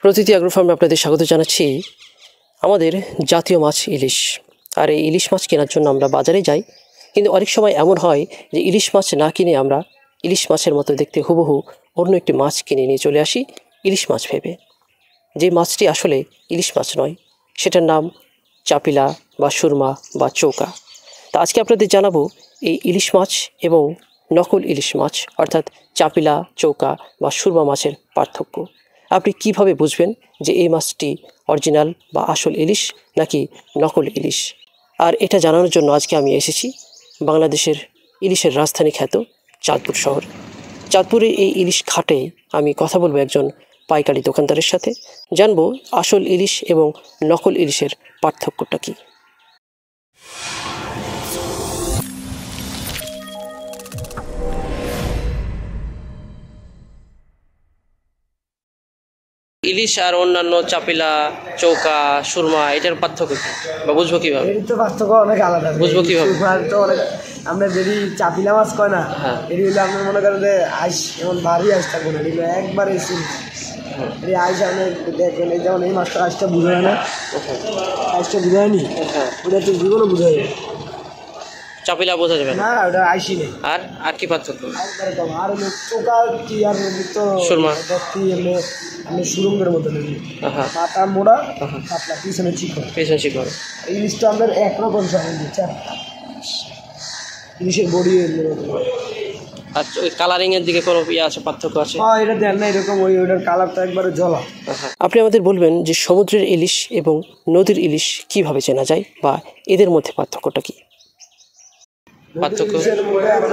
প্রতিটি অ্যাগ্রো ফার্মে আপনাদের স্বাগত জানাচ্ছি। আমাদের জাতীয় মাছ ইলিশ, আর এই ইলিশ মাছ কেনার জন্য আমরা বাজারে যাই, কিন্তু অনেক সময় এমন হয় যে ইলিশ মাছ না কিনে আমরা ইলিশ মাছের মতো দেখতে হুবহু অন্য একটি মাছ কিনে নিয়ে চলে আসি ইলিশ মাছ ভেবে। যে মাছটি আসলে ইলিশ মাছ নয়, সেটার নাম চাপিলা বা সুরমা বা চৌকা। তা আজকে আপনাদের জানাবো এই ইলিশ মাছ এবং নকল ইলিশ মাছ অর্থাৎ চাপিলা, চৌকা বা সুরমা মাছের পার্থক্য। আপনি কিভাবে বুঝবেন যে এই মাছটি অরিজিনাল বা আসল ইলিশ নাকি নকল ইলিশ? আর এটা জানানোর জন্য আজকে আমি এসেছি বাংলাদেশের ইলিশের রাজধানী খ্যাত চাঁদপুর শহর। চাঁদপুরে এই ইলিশ ঘাটে আমি কথা বলবো একজন পাইকারি দোকানদারের সাথে, জানবো আসল ইলিশ এবং নকল ইলিশের পার্থক্যটা কী। ইলিশ আর অন্যান্য চাপিলা, চৌকা, সুরমা এটার পার্থক্য কি বা বুঝবো কিভাবে? এর তো পার্থক্য অনেক আলাদা। বুঝবো কিভাবে? তো অনেক আমরা যদি চাপিলা মাছ কয় না, এটি হইলে আপনি মনে করেন যে আইস এমন ভারী আইস থাকবে না, এগুলো একবারে এই আইস আপনি দেখবেন। এই যেমন এই মাছটা আইসটা বুঝায় না, আইসটা বুঝায়নি, ওটা তো জীবনও বুঝাই চাপিলা বোঝা যাবে না, ওটা আইসই নেই। আর কি পার্থক্য? একবারে কম। আর হলো চোকা কি আর তো সুরমা দেখতে এমনি আপনি সুরঙ্গের মতো নেই, মাথা মোড়া, পাতলা, পিছনে চিকন। ইলিশটা আপনার একরকম সঙ্গে দিচ্ছে, ইলিশের বডি আর ওই কালারিং এর দিকে কোনো আছে পার্থক্য আছে? হ্যাঁ, এটা দেন না এরকম, ওইটার কালারটা একবারে জলা। আপনি আমাদের বলবেন যে সমুদ্রের ইলিশ এবং নদীর ইলিশ কিভাবে চেনা যায় বা এদের মধ্যে পার্থক্যটা কি? পার্থক্য এটা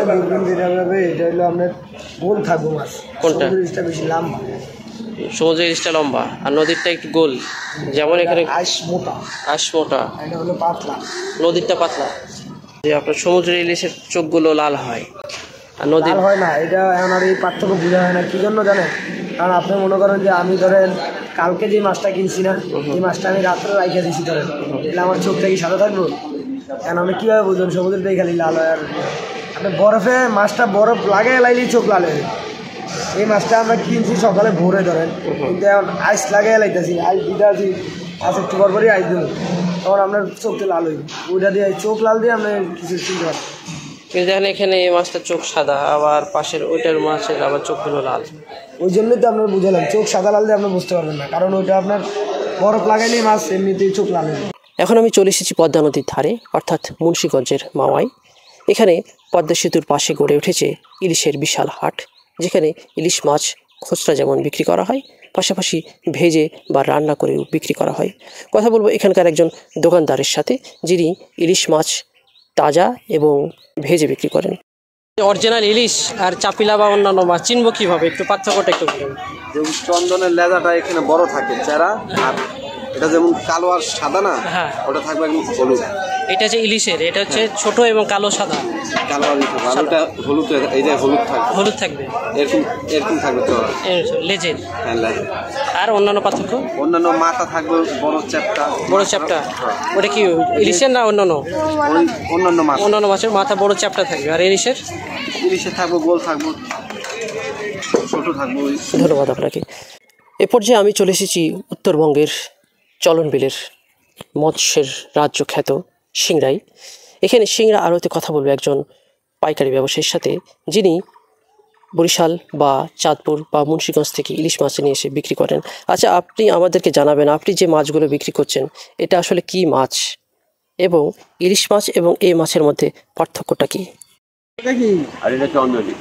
হলো আপনার গোল থাকবো মাছ। কোনটা? ইলিশটা বেশি লম্বা, সমুদ্রের ইলিশটা লম্বা আর নদীরটা একটু গোল, যেমন এখানে আইস মোটা, এটা হলো পাতলা, নদীরটা পাতলা। যে আপনার সমুদ্রের ইলিশের চোখগুলো লাল হয় আর নদীর হয় না। এটা এখন আর এই পার্থক্য বোঝা হয় না, কি জন্য জানেন? কারণ আপনি মনে করেন যে আমি ধরেন কালকে যে মাছটা কিনছি না, এই মাছটা আমি রাত্রে রাইখা দিছি ধরেন, তাহলে আমার চোখটা কি সাদা থাকবো? কেন আপনি কীভাবে বুঝবেন সমুদ্রটাই খালি লাল হয়? আর আপনি বরফে মাছটা বরফ লাগে লাইলেই চোখ লাল হয়ে। এই মাছটা আমরা কিনছি সকালে ভোরে ধরেন, কিন্তু এখন আইস লাগে লাইতেছি, আইস দিতে আছি, আইস একটু পরপরই আইস দেবো, তখন আপনার চোখটা লাল হইবে। ওইটা দিয়ে চোখ লাল দিয়ে আপনি কিছু চিনতে পারেন। কিন্তু দেখেন এখানে এই মাছটার চোখ সাদা, আবার পাশের ওইটার মাছের আবার চোখগুলো লাল। ওই জন্যই তো আপনার বুঝালাম চোখ সাদা লাল দিয়ে আপনি বুঝতে পারবেন না, কারণ ওইটা আপনার বরফ লাগাইলেই মাছ এমনিতেই চোখ লাল হয়ে। এখন আমি চলে এসেছি পদ্মা নদীর ধারে অর্থাৎ মুন্সিগঞ্জের মাওয়ায়। এখানে পদ্মা সেতুর পাশে গড়ে উঠেছে ইলিশের বিশাল হাট, যেখানে ইলিশ মাছ খুচরা যেমন বিক্রি করা হয়, পাশাপাশি ভেজে বা রান্না করেও বিক্রি করা হয়। কথা বলবো এখানকার একজন দোকানদারের সাথে, যিনি ইলিশ মাছ তাজা এবং ভেজে বিক্রি করেন। অরিজিনাল ইলিশ আর চাপিলা বা অন্যান্য মাছ চিনবো কিভাবে, একটু পার্থক্যটা একটু বলুন। যেমন চন্দনের লেজাটা এখানে বড় থাকে চেরা, আর এটা যেমন কালো আর সাদা না, ওটা থাকবে একদম হলুদ। এটা যে ইলিশের, এটা হচ্ছে ছোট এবং কালো সাদা, কালো আর ওটা হলুদ, এই যে হলুদ থাকবে এরকম এরকম থাকবে তো লেজের। আর অন্যান্য পার্থক্য? অন্যান্য মাথা থাকবে বড় চ্যাপ্টা। ওটা কি ইলিশের না অন্যান্য? অন্যান্য মাছের মাথা বড় চ্যাপ্টা থাকবে, আর ইলিশের থাকবে গোল থাকবে, ছোট থাকবে। ধন্যবাদ আপনাকে। এ পর্যায়ে আমি চলে এসেছি উত্তরবঙ্গের চলনবিলের মৎস্যের রাজ্য খ্যাত সিংড়ায়। এখানে সিংড়া আড়তে কথা বলবো একজন পাইকারি ব্যবসায়ীর সাথে, যিনি বরিশাল বা চাঁদপুর বা মুন্সিগঞ্জ থেকে ইলিশ মাছ নিয়ে এসে বিক্রি করেন। আচ্ছা, আপনি আমাদেরকে জানাবেন আপনি যে মাছগুলো বিক্রি করছেন এটা আসলে কি মাছ, এবং ইলিশ মাছ এবং এই মাছের মধ্যে পার্থক্যটা কি? আর এটা চন্দনী,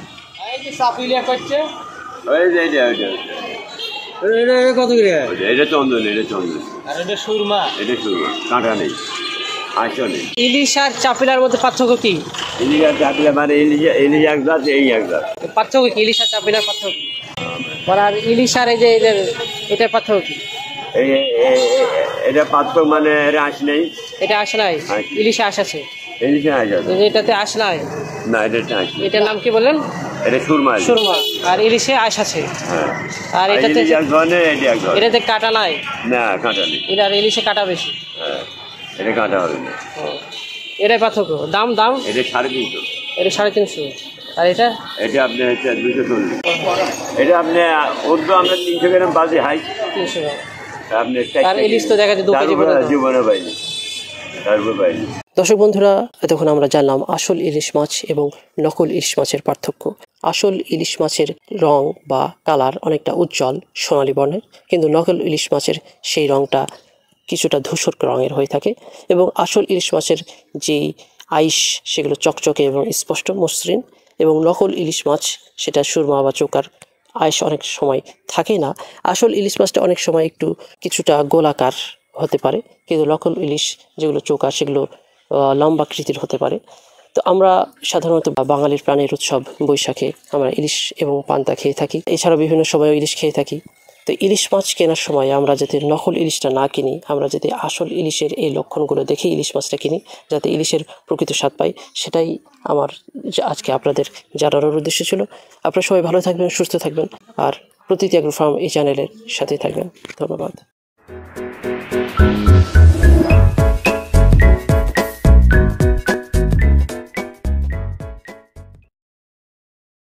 কত করে? এটা চন্দনী, আর এটা সুরমা, কাঁটা নেই, আঁচও নেই। ইলিশ আর চাপিলার মধ্যে পার্থক্য কি? ইলিশ আর চাপিলা মানে ইলিশ এক জাত, এই এক জাত। পার্থক্য কি ইলিশ আর চাপিলার পার্থক্য? আর ইলিশ আর এই যে এটার পার্থক্য কি? এটা পার্থক্য মানে এটা আঁশ নেই, এটা আঁশ নাই, ইলিশে আঁশ আছে, এটাতে আঁশ নাই না, এটা আঁশ। এটার নাম কি বললেন? এটা সুরমা, আর ইলিশে আঁশ আছে। আর এটাতে কাটা নাই, না কাঁটা নেই, এটা আর ইলিশে কাটা বেশি। এটা কাঁটা হবে না। এটাই পার্থক্য। দাম এটা 350, এটা 350। আর এটা এটা আপনি হচ্ছে 240। এটা আপনি উর্দু আমরা 300 গ্রাম বাজে হাই 300 গ্রাম। আপনি আর ইলিশ তো দেখা যায় 2 কেজি পর্যন্ত। জীবনে পাইনি, তারপর পাইনি। দর্শক বন্ধুরা, এতক্ষণ আমরা জানলাম আসল ইলিশ মাছ এবং নকল ইলিশ মাছের পার্থক্য। আসল ইলিশ মাছের রং বা কালার অনেকটা উজ্জ্বল সোনালী বর্ণের, কিন্তু নকল ইলিশ মাছের সেই রংটা কিছুটা ধূসর রঙের হয়ে থাকে। এবং আসল ইলিশ মাছের যেই আইস সেগুলো চকচকে এবং স্পষ্ট মসৃণ, এবং নকল ইলিশ মাছ সেটা সুরমা বা চোকার আইস অনেক সময় থাকে না। আসল ইলিশ মাছটা অনেক সময় একটু কিছুটা গোলাকার হতে পারে, কিন্তু নকল ইলিশ যেগুলো চোকা সেগুলো লম্বাকৃতির হতে পারে। তো আমরা সাধারণত বাঙালির প্রাণের উৎসব বৈশাখে আমরা ইলিশ এবং পান্তা খেয়ে থাকি, এছাড়া বিভিন্ন সময়ও ইলিশ খেয়ে থাকি। তো ইলিশ মাছ কেনার সময় আমরা যাতে নকল ইলিশটা না কিনি, আমরা যাতে আসল ইলিশের এই লক্ষণগুলো দেখে ইলিশ মাছটা কিনি, যাতে ইলিশের প্রকৃত স্বাদ পাই, সেটাই আমার আজকে আপনাদের জানানোর উদ্দেশ্য ছিল। আপনারা সবাই ভালো থাকবেন, সুস্থ থাকবেন, আর প্রতিটি এগ্রো ফার্ম এই চ্যানেলের সাথেই থাকবেন। ধন্যবাদ।